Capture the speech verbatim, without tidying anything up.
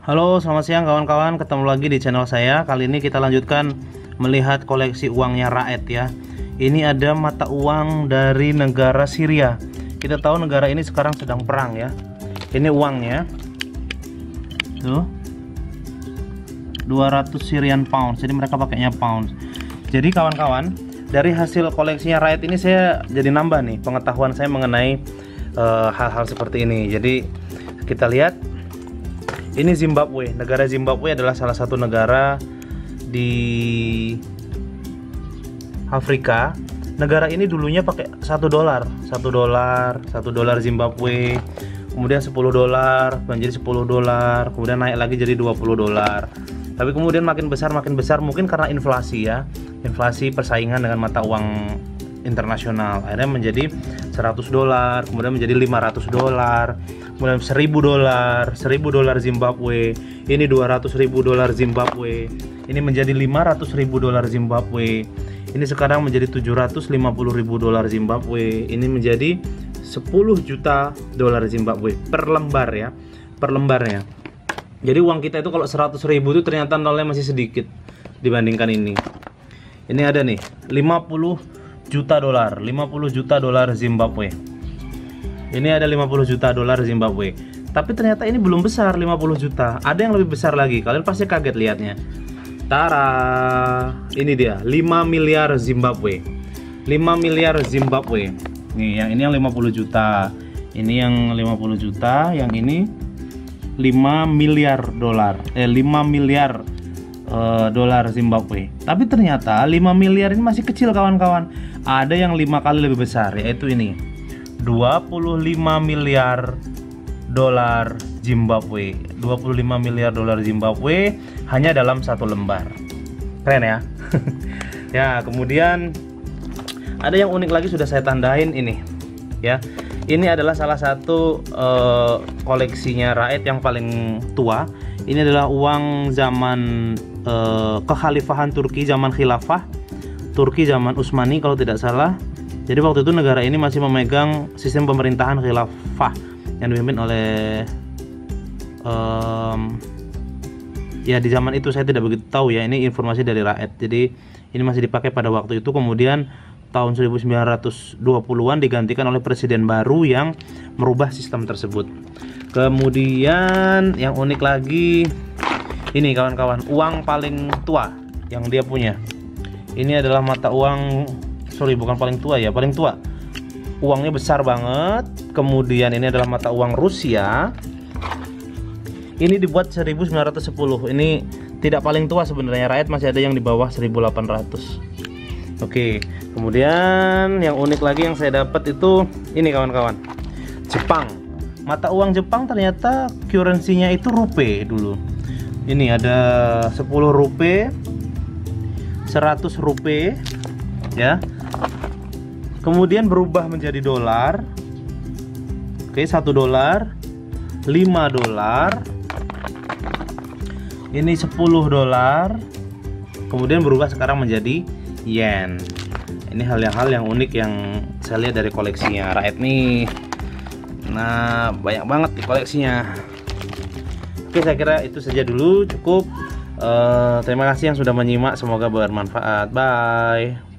Halo, selamat siang kawan-kawan. Ketemu lagi di channel saya. Kali ini kita lanjutkan melihat koleksi uangnya Raed ya. Ini ada mata uang dari negara Syria. Kita tahu negara ini sekarang sedang perang ya. Ini uangnya. Tuh. dua ratus Syrian pounds. Jadi mereka pakainya pounds. Jadi kawan-kawan, dari hasil koleksinya Raed ini saya jadi nambah nih pengetahuan saya mengenai hal-hal uh, seperti ini. Jadi kita lihat. Ini Zimbabwe. Negara Zimbabwe adalah salah satu negara di Afrika. Negara ini dulunya pakai satu dolar, satu dolar, satu dolar Zimbabwe. Kemudian sepuluh dolar, menjadi sepuluh dolar, kemudian naik lagi jadi dua puluh dolar. Tapi kemudian makin besar makin besar mungkin karena inflasi ya. Inflasi persaingan dengan mata uang internasional. Akhirnya menjadi seratus dolar, kemudian menjadi lima ratus dolar, kemudian seribu dolar, seribu dolar Zimbabwe. Ini dua ratus ribu dolar Zimbabwe. Ini menjadi lima ratus ribu dolar Zimbabwe. Ini sekarang menjadi tujuh ratus lima puluh ribu dolar Zimbabwe. Ini menjadi sepuluh juta dolar Zimbabwe per lembar ya. Per lembarnya. Jadi uang kita itu kalau seratus ribu itu ternyata nolnya masih sedikit dibandingkan ini. Ini ada nih lima puluh juta dolar, lima puluh juta dolar Zimbabwe. Ini ada lima puluh juta dolar Zimbabwe. Tapi ternyata ini belum besar lima puluh juta. Ada yang lebih besar lagi. Kalian pasti kaget lihatnya. Tara, ini dia lima miliar Zimbabwe. lima miliar Zimbabwe. Nih, yang ini yang lima puluh juta. Ini yang lima puluh juta, yang ini lima miliar dolar. Eh lima miliar uh, dolar Zimbabwe. Tapi ternyata lima miliar ini masih kecil kawan-kawan. Ada yang lima kali lebih besar, yaitu ini dua puluh lima miliar dolar Zimbabwe. Dua puluh lima miliar dolar Zimbabwe hanya dalam satu lembar. Keren ya. Ya, kemudian ada yang unik lagi sudah saya tandain ini ya. Ini adalah salah satu uh, koleksinya Raed yang paling tua. Ini adalah uang zaman uh, kekhalifahan Turki, zaman khilafah Turki zaman Utsmani kalau tidak salah. Jadi waktu itu negara ini masih memegang sistem pemerintahan khilafah yang dipimpin oleh um, ya di zaman itu saya tidak begitu tahu ya, ini informasi dari Raed. Jadi ini masih dipakai pada waktu itu. Kemudian tahun seribu sembilan ratus dua puluhan digantikan oleh presiden baru yang merubah sistem tersebut. Kemudian yang unik lagi ini kawan-kawan, uang paling tua yang dia punya. Ini adalah mata uang, sorry bukan paling tua ya, paling tua. Uangnya besar banget. Kemudian ini adalah mata uang Rusia. Ini dibuat seribu sembilan ratus sepuluh. Ini tidak paling tua sebenarnya. Raed masih ada yang di bawah seribu delapan ratus. Oke, kemudian yang unik lagi yang saya dapat itu ini kawan-kawan. Jepang. Mata uang Jepang ternyata currency-nya itu rupiah dulu. Ini ada sepuluh rupiah, seratus rupiah ya. Kemudian berubah menjadi dolar. Oke, satu dolar, lima dolar. Ini sepuluh dolar. Kemudian berubah sekarang menjadi yen. Ini hal-hal yang unik yang saya lihat dari koleksinya Raed nih. Nah, banyak banget di koleksinya. Oke, saya kira itu saja dulu, cukup. Uh, terima kasih yang sudah menyimak, semoga bermanfaat. Bye.